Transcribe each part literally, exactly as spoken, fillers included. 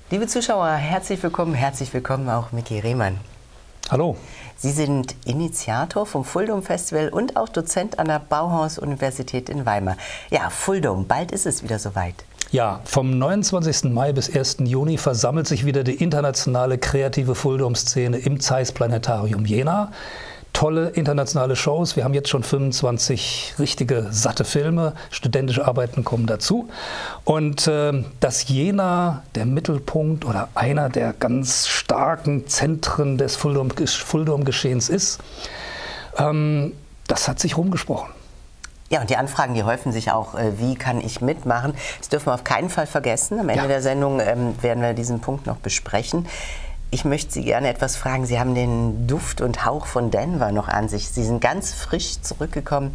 Liebe Zuschauer, herzlich willkommen, herzlich willkommen auch Micky Rehmann. Hallo. Sie sind Initiator vom Fuldom Festival und auch Dozent an der Bauhaus-Universität in Weimar. Ja, Fuldom, bald ist es wieder soweit. Ja, vom neunundzwanzigsten Mai bis ersten Juni versammelt sich wieder die internationale kreative Fuldom-Szene im Zeiss Planetarium Jena. Tolle internationale Shows. Wir haben jetzt schon fünfundzwanzig richtige, satte Filme. Studentische Arbeiten kommen dazu. Und äh, dass Jena der Mittelpunkt oder einer der ganz starken Zentren des Fuldom-Geschehens ist, ähm, das hat sich rumgesprochen. Ja, und die Anfragen, die häufen sich auch, äh, wie kann ich mitmachen? Das dürfen wir auf keinen Fall vergessen. Am Ende ja. der Sendung ähm, werden wir diesen Punkt noch besprechen. Ich möchte Sie gerne etwas fragen. Sie haben den Duft und Hauch von Denver noch an sich. Sie sind ganz frisch zurückgekommen.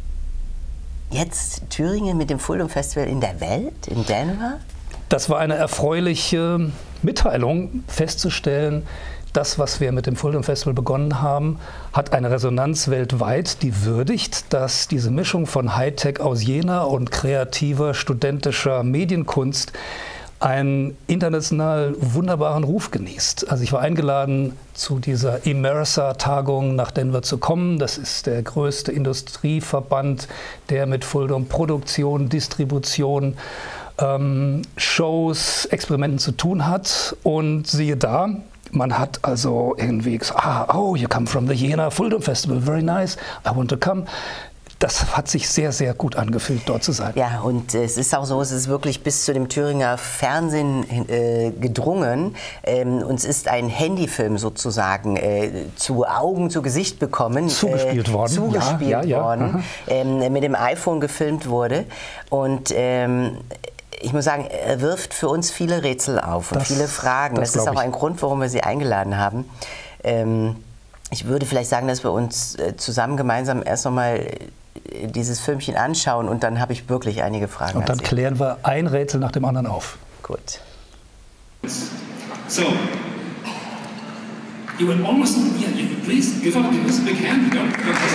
Jetzt Thüringen mit dem Fuldom Festival in der Welt, in Denver? Das war eine erfreuliche Mitteilung, festzustellen, das, was wir mit dem Fuldom Festival begonnen haben, hat eine Resonanz weltweit, die würdigt, dass diese Mischung von Hightech aus Jena und kreativer studentischer Medienkunst einen international wunderbaren Ruf genießt. Also ich war eingeladen, zu dieser Immersa-Tagung nach Denver zu kommen. Das ist der größte Industrieverband, der mit Fuldom Produktion, Distribution, ähm, Shows, Experimenten zu tun hat. Und siehe da, man hat also irgendwie gesagt, ah, oh, you come from the Jena Fuldom Festival, very nice, I want to come. Das hat sich sehr, sehr gut angefühlt, dort zu sein. Ja, und es ist auch so, es ist wirklich bis zu dem Thüringer Fernsehen äh, gedrungen. Ähm, uns ist ein Handyfilm sozusagen äh, zu Augen, zu Gesicht bekommen. Zugespielt äh, worden. Zugespielt ja, ja, ja. worden, ähm, mit dem iPhone gefilmt wurde. Und ähm, ich muss sagen, er wirft für uns viele Rätsel auf und das, viele Fragen. Das, das ist auch ich. ein Grund, warum wir Sie eingeladen haben. Ähm, ich würde vielleicht sagen, dass wir uns äh, zusammen gemeinsam erst noch mal dieses Filmchen anschauen und dann habe ich wirklich einige Fragen. Und dann klären wir ein Rätsel nach dem anderen auf. Gut. So, you would almost, yeah, you please give up, give us a big hand. Don't,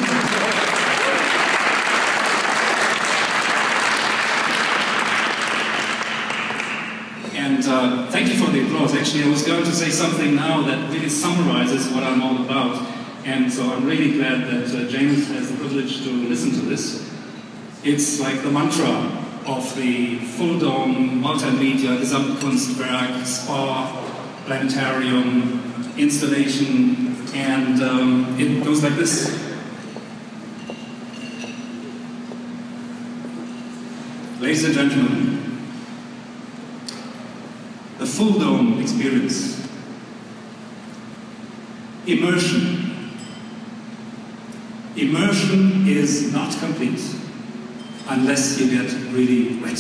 And uh, thank you for the applause. Actually, I was going to say something now that really summarizes what I'm all about. And so I'm really glad that uh, James has the privilege to listen to this. It's like the mantra of the Fuldom Multimedia Gesamtkunstwerk, Spa, Planetarium, installation, and um, it goes like this. Ladies and gentlemen, the Fuldom experience, immersion. Immersion is not complete unless you get really wet.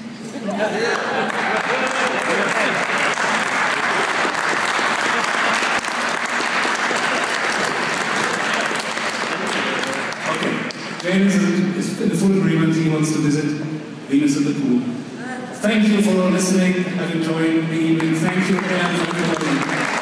Okay, James is in the full agreement. He wants to visit Venus in the pool. Thank you for listening and enjoying the evening. Thank you again for coming.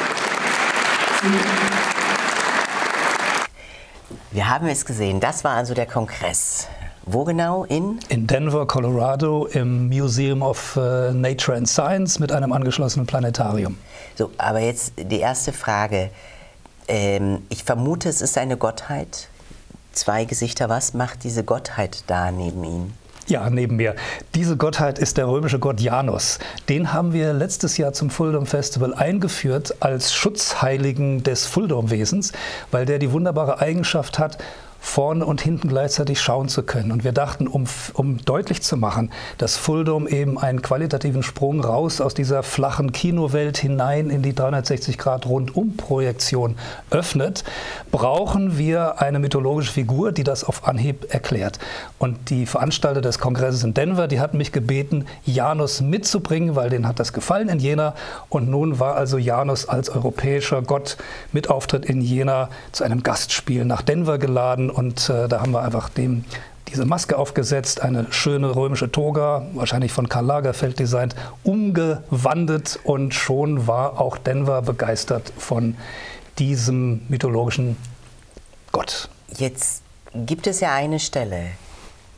Wir haben es gesehen, das war also der Kongress. Wo genau? In? In Denver, Colorado, im Museum of uh, Nature and Science mit einem angeschlossenen Planetarium. So, aber jetzt die erste Frage. Ähm, ich vermute, es ist eine Gottheit. Zwei Gesichter, was macht diese Gottheit da neben Ihnen? Ja, neben mir. Diese Gottheit ist der römische Gott Janus. Den haben wir letztes Jahr zum Fuldom Festival eingeführt als Schutzheiligen des Fuldom-Wesens, weil der die wunderbare Eigenschaft hat, vorne und hinten gleichzeitig schauen zu können. Und wir dachten, um, um deutlich zu machen, dass Fuldom eben einen qualitativen Sprung raus aus dieser flachen Kinowelt hinein in die dreihundertsechzig Grad Rundum-Projektion öffnet, brauchen wir eine mythologische Figur, die das auf Anhieb erklärt. Und die Veranstalter des Kongresses in Denver, die hatten mich gebeten, Janus mitzubringen, weil denen hat das gefallen in Jena. Und nun war also Janus als europäischer Gott mit Auftritt in Jena zu einem Gastspiel nach Denver geladen. Und äh, da haben wir einfach dem diese Maske aufgesetzt, eine schöne römische Toga, wahrscheinlich von Karl Lagerfeld designt, umgewandelt und schon war auch Denver begeistert von diesem mythologischen Gott. Jetzt gibt es ja eine Stelle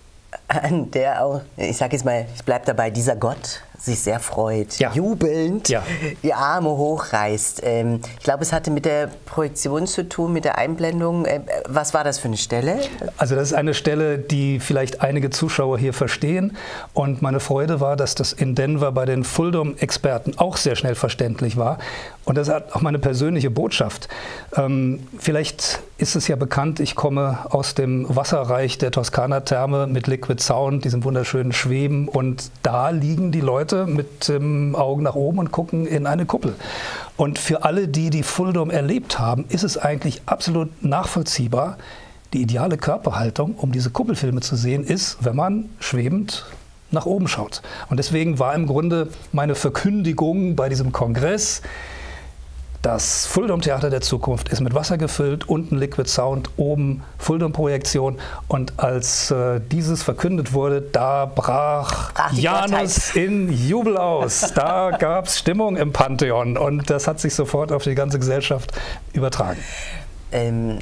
an der auch, ich sage jetzt mal, ich bleibe dabei, dieser Gott sich sehr freut, ja. jubelnd ja. die Arme hochreißt. Ähm, ich glaube, es hatte mit der Projektion zu tun, mit der Einblendung. Äh, was war das für eine Stelle? Also das ist eine Stelle, die vielleicht einige Zuschauer hier verstehen. Und meine Freude war, dass das in Denver bei den Fulldom-Experten auch sehr schnell verständlich war. Und das hat auch meine persönliche Botschaft. Ähm, vielleicht ist es ja bekannt, ich komme aus dem Wasserreich der Toskana-Therme mit Liquid Sound, diesem wunderschönen Schweben. Und da liegen die Leute mit dem ähm, Augen nach oben und gucken in eine Kuppel. Und für alle, die die Fulldom erlebt haben, ist es eigentlich absolut nachvollziehbar. Die ideale Körperhaltung, um diese Kuppelfilme zu sehen, ist, wenn man schwebend nach oben schaut. Und deswegen war im Grunde meine Verkündigung bei diesem Kongress: Das Fulldom-Theater der Zukunft ist mit Wasser gefüllt, unten Liquid Sound, oben Fulldom-Projektion. Und als äh, dieses verkündet wurde, da brach, brach Janus in Jubel aus. Da gab es Stimmung im Pantheon und das hat sich sofort auf die ganze Gesellschaft übertragen. Ähm,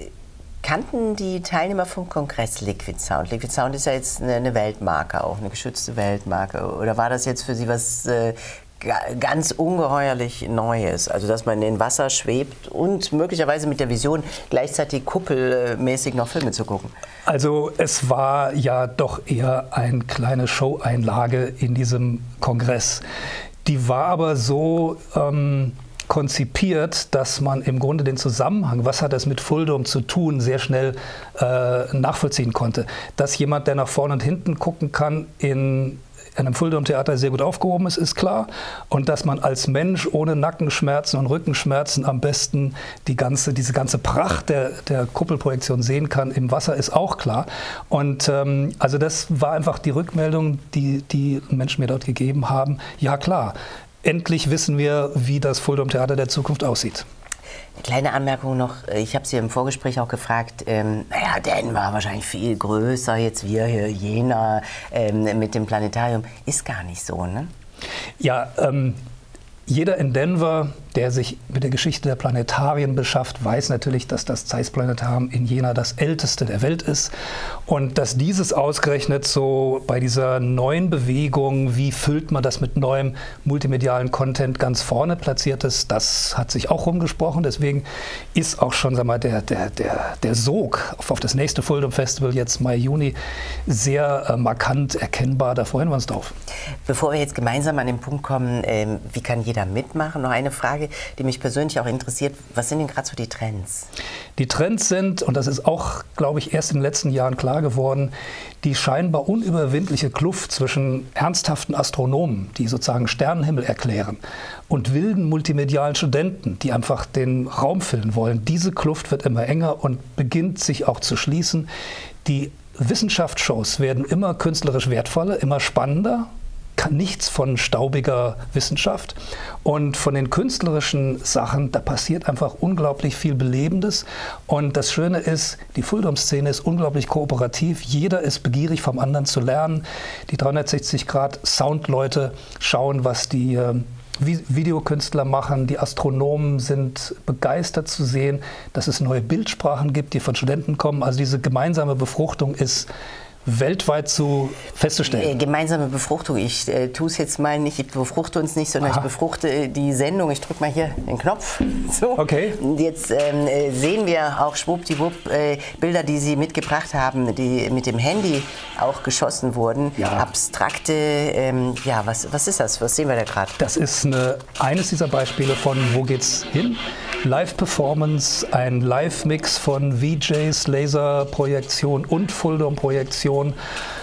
kannten die Teilnehmer vom Kongress Liquid Sound? Liquid Sound ist ja jetzt eine, eine Weltmarke, auch eine geschützte Weltmarke. Oder war das jetzt für Sie was Äh, ganz ungeheuerlich Neues, also dass man in Wasser schwebt und möglicherweise mit der Vision gleichzeitig kuppelmäßig noch Filme zu gucken? Also es war ja doch eher eine kleine Show-Einlage in diesem Kongress. Die war aber so ähm, konzipiert, dass man im Grunde den Zusammenhang, was hat das mit Fulldom zu tun, sehr schnell äh, nachvollziehen konnte. Dass jemand, der nach vorne und hinten gucken kann, in einem Fulldom-Theater sehr gut aufgehoben ist, ist klar. Und dass man als Mensch ohne Nackenschmerzen und Rückenschmerzen am besten die ganze, diese ganze Pracht der, der Kuppelprojektion sehen kann im Wasser, ist auch klar. Und ähm, also das war einfach die Rückmeldung, die die Menschen mir dort gegeben haben. Ja klar, endlich wissen wir, wie das Fulldom-Theater der Zukunft aussieht. Eine kleine Anmerkung noch, ich habe Sie im Vorgespräch auch gefragt, ähm, naja, Denver war wahrscheinlich viel größer, jetzt wir hier, Jena ähm, mit dem Planetarium. Ist gar nicht so, ne? Ja, ähm, jeder in Denver, der sich mit der Geschichte der Planetarien beschafft, weiß natürlich, dass das Zeiss Planetarium in Jena das älteste der Welt ist. Und dass dieses ausgerechnet so bei dieser neuen Bewegung, wie füllt man das mit neuem multimedialen Content, ganz vorne platziert ist, das hat sich auch rumgesprochen. Deswegen ist auch schon, sag mal, der, der, der, der Sog auf, auf das nächste Fulldom Festival jetzt Mai, Juni sehr äh, markant erkennbar. Da freuen wir uns drauf. Bevor wir jetzt gemeinsam an den Punkt kommen, ähm, wie kann jeder mitmachen, noch eine Frage, die mich persönlich auch interessiert. Was sind denn gerade so die Trends? Die Trends sind, und das ist auch, glaube ich, erst in den letzten Jahren klar geworden, die scheinbar unüberwindliche Kluft zwischen ernsthaften Astronomen, die sozusagen Sternenhimmel erklären, und wilden multimedialen Studenten, die einfach den Raum füllen wollen. Diese Kluft wird immer enger und beginnt sich auch zu schließen. Die Wissenschaftsshows werden immer künstlerisch wertvoller, immer spannender. Nichts von staubiger Wissenschaft. Und von den künstlerischen Sachen, da passiert einfach unglaublich viel Belebendes. Und das Schöne ist, die Fulldom-Szene ist unglaublich kooperativ. Jeder ist begierig, vom anderen zu lernen. Die dreihundertsechzig Grad Soundleute schauen, was die äh, Videokünstler machen. Die Astronomen sind begeistert zu sehen, dass es neue Bildsprachen gibt, die von Studenten kommen. Also diese gemeinsame Befruchtung ist weltweit zu festzustellen. Gemeinsame Befruchtung, ich äh, tue es jetzt mal nicht, ich befruchte uns nicht, sondern Aha. ich befruchte die Sendung. Ich drücke mal hier den Knopf. So. Okay. Jetzt ähm, sehen wir auch schwuppdiwupp äh, Bilder, die Sie mitgebracht haben, die mit dem Handy auch geschossen wurden. Ja. Abstrakte, ähm, ja, was, was ist das? Was sehen wir da gerade? Das ist eine, eines dieser Beispiele von Wo geht's hin? Live-Performance, ein Live-Mix von V Js, Laserprojektion und Fulldom-Projektion.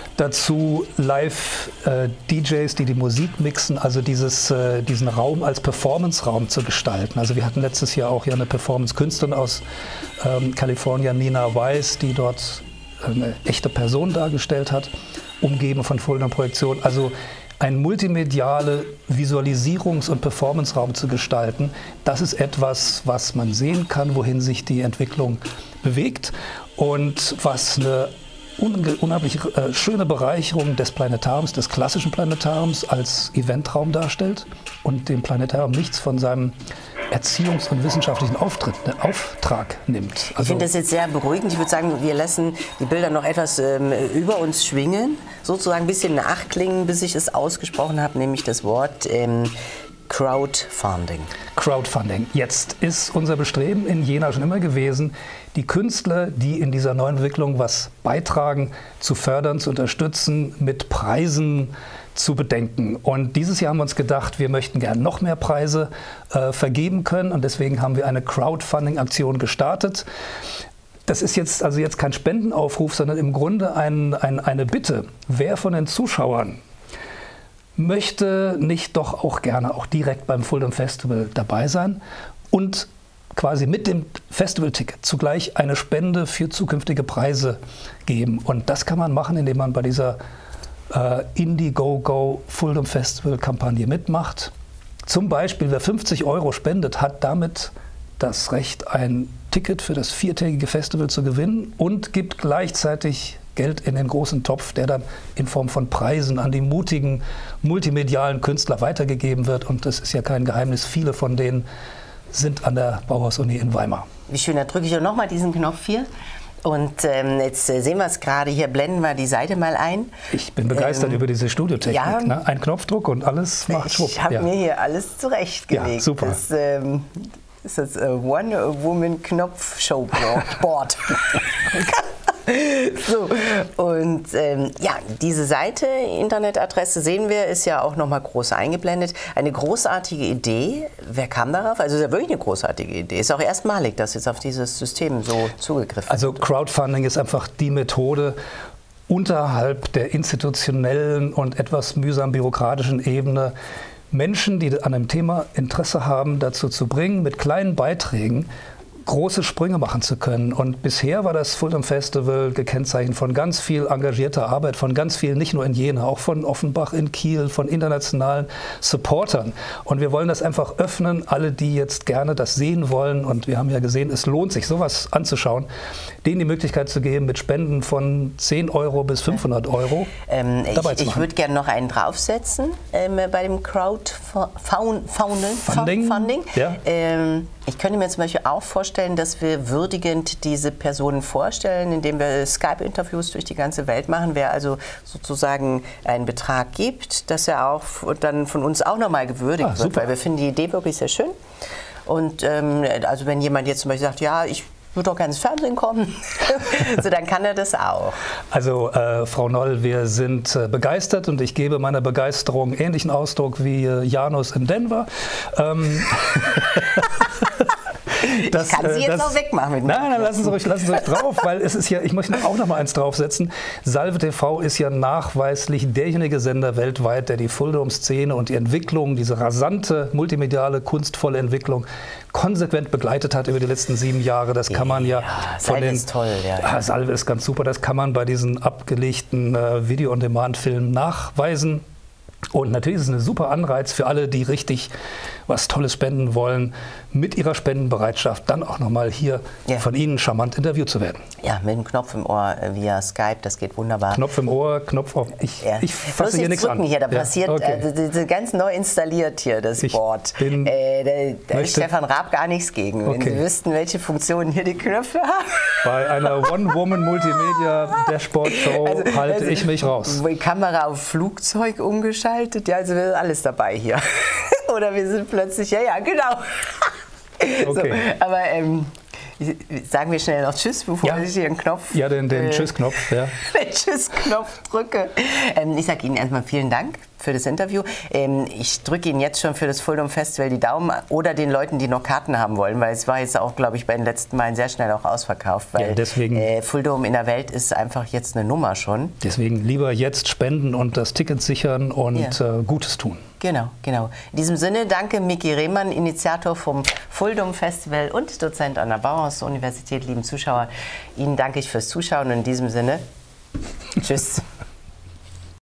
Dazu Live-D Js, die die Musik mixen, also dieses, äh, diesen Raum als Performance-Raum zu gestalten. Also wir hatten letztes Jahr auch ja eine Performance-Künstlerin aus ähm, Kalifornien, Nina Weiss, die dort eine echte Person dargestellt hat, umgeben von Fulldom-Projektion. Also ein multimediale Visualisierungs- und Performance-Raum zu gestalten, das ist etwas, was man sehen kann, wohin sich die Entwicklung bewegt und was eine unheimlich äh, schöne Bereicherung des Planetariums, des klassischen Planetariums als Eventraum darstellt und dem Planetarium nichts von seinem Erziehungs- und wissenschaftlichen Auftritt, ne, Auftrag nimmt. Also ich finde das jetzt sehr beruhigend. Ich würde sagen, wir lassen die Bilder noch etwas ähm, über uns schwingen, sozusagen ein bisschen nachklingen, bis ich es ausgesprochen habe, nämlich das Wort ähm, Crowdfunding. Crowdfunding. Jetzt ist unser Bestreben in Jena schon immer gewesen, die Künstler, die in dieser neuen Entwicklung was beitragen, zu fördern, zu unterstützen, mit Preisen zu bedenken. Und dieses Jahr haben wir uns gedacht, wir möchten gerne noch mehr Preise äh, vergeben können und deswegen haben wir eine Crowdfunding-Aktion gestartet. Das ist jetzt also jetzt kein Spendenaufruf, sondern im Grunde ein, ein, eine Bitte. Wer von den Zuschauern möchte nicht doch auch gerne auch direkt beim Fuldom Festival dabei sein und quasi mit dem Festivalticket zugleich eine Spende für zukünftige Preise geben. Und das kann man machen, indem man bei dieser äh, Indiegogo Fuldom Festival Kampagne mitmacht. Zum Beispiel, wer fünfzig Euro spendet, hat damit das Recht, ein Ticket für das viertägige Festival zu gewinnen und gibt gleichzeitig Geld in den großen Topf, der dann in Form von Preisen an die mutigen multimedialen Künstler weitergegeben wird. Und das ist ja kein Geheimnis, viele von denen sind an der Bauhaus-Uni in Weimar. Wie schön, da drücke ich auch nochmal diesen Knopf hier. Und ähm, jetzt äh, sehen wir es gerade, hier blenden wir die Seite mal ein. Ich bin begeistert ähm, über diese Studiotechnik. Ja, ne? Ein Knopfdruck und alles macht schwupp. Ich habe ja. mir hier alles zurechtgelegt. Ja, super. Das, ähm, das ist das uh, One-Woman-Knopf-Showboard. So, und ähm, ja, diese Seite, Internetadresse sehen wir, ist ja auch nochmal groß eingeblendet. Eine großartige Idee. Wer kam darauf? Also ist ja wirklich eine großartige Idee. Ist auch erstmalig, dass jetzt auf dieses System so zugegriffen wird. Also Crowdfunding ist einfach die Methode, unterhalb der institutionellen und etwas mühsam bürokratischen Ebene Menschen, die an einem Thema Interesse haben, dazu zu bringen, mit kleinen Beiträgen große Sprünge machen zu können. Und bisher war das Fuldom Festival gekennzeichnet von ganz viel engagierter Arbeit, von ganz viel, nicht nur in Jena, auch von Offenbach in Kiel, von internationalen Supportern. Und wir wollen das einfach öffnen, alle, die jetzt gerne das sehen wollen. Und wir haben ja gesehen, es lohnt sich, sowas anzuschauen, denen die Möglichkeit zu geben, mit Spenden von zehn Euro bis fünfhundert Euro ähm, dabei ich, zu machen. Ich würde gerne noch einen draufsetzen ähm, bei dem Crowdfunding. Funding. Funding. Ja. Ähm, ich könnte mir zum Beispiel auch vorstellen, dass wir würdigend diese Personen vorstellen, indem wir Skype-Interviews durch die ganze Welt machen. Wer also sozusagen einen Betrag gibt, dass er auch dann von uns auch nochmal gewürdigt ah, wird, weil wir finden die Idee wirklich sehr schön. Und ähm, also wenn jemand jetzt zum Beispiel sagt, ja, ich würde doch gerne ins Fernsehen kommen, so dann kann er das auch. Also äh, Frau Noll, wir sind äh, begeistert und ich gebe meiner Begeisterung ähnlichen Ausdruck wie äh, Janus in Denver. Ähm, Das, ich kann Sie jetzt das, auch wegmachen mit mir. Nein, nein, lassen Sie ruhig, lassen Sie ruhig drauf, weil es ist ja, ich möchte auch noch mal eins draufsetzen. Salve T V ist ja nachweislich derjenige Sender weltweit, der die Fuldom-Szene und die Entwicklung, diese rasante, multimediale, kunstvolle Entwicklung konsequent begleitet hat über die letzten sieben Jahre. Das kann man ja, ja von Salve den, ist toll. Ja, ja. Salve ist ganz super, das kann man bei diesen abgelegten äh, Video-on-Demand-Filmen nachweisen. Und natürlich ist es ein super Anreiz für alle, die richtig was Tolles spenden wollen, mit ihrer Spendenbereitschaft dann auch nochmal hier ja. von Ihnen charmant interviewt zu werden. Ja, mit dem Knopf im Ohr via Skype, das geht wunderbar. Knopf im Ohr, Knopf auf. Ich, ja. ich fasse hier nichts an. Hier, da ja. passiert okay. äh, ganz neu installiert hier das ich Board. Bin, äh, da da ist Stefan Raab gar nichts gegen. Wenn okay. Sie wüssten, welche Funktionen hier die Knöpfe haben. Bei einer One-Woman-Multimedia-Dashboard-Show also, halte also, ich mich raus. Die Kamera auf Flugzeug umgeschaltet, ja, also wir sind alles dabei hier. Oder wir sind plötzlich, ja, ja, genau. Okay. So, aber ähm, sagen wir schnell noch Tschüss, bevor ja. ich hier einen Knopf... Ja, den, den äh, Tschüss-Knopf, ja. Den Tschüss-Knopf drücke. Ähm, ich sage Ihnen erstmal vielen Dank für das Interview. Ähm, ich drücke Ihnen jetzt schon für das Fuldom Festival die Daumen oder den Leuten, die noch Karten haben wollen, weil es war jetzt auch, glaube ich, bei den letzten Malen sehr schnell auch ausverkauft, weil ja, deswegen, äh, Fuldom in der Welt ist einfach jetzt eine Nummer schon. Deswegen lieber jetzt spenden und das Ticket sichern und ja. äh, Gutes tun. Genau, genau. In diesem Sinne, danke Miki Rehmann, Initiator vom Fuldom Festival und Dozent an der Bauhaus-Universität, lieben Zuschauer. Ihnen danke ich fürs Zuschauen und in diesem Sinne, tschüss.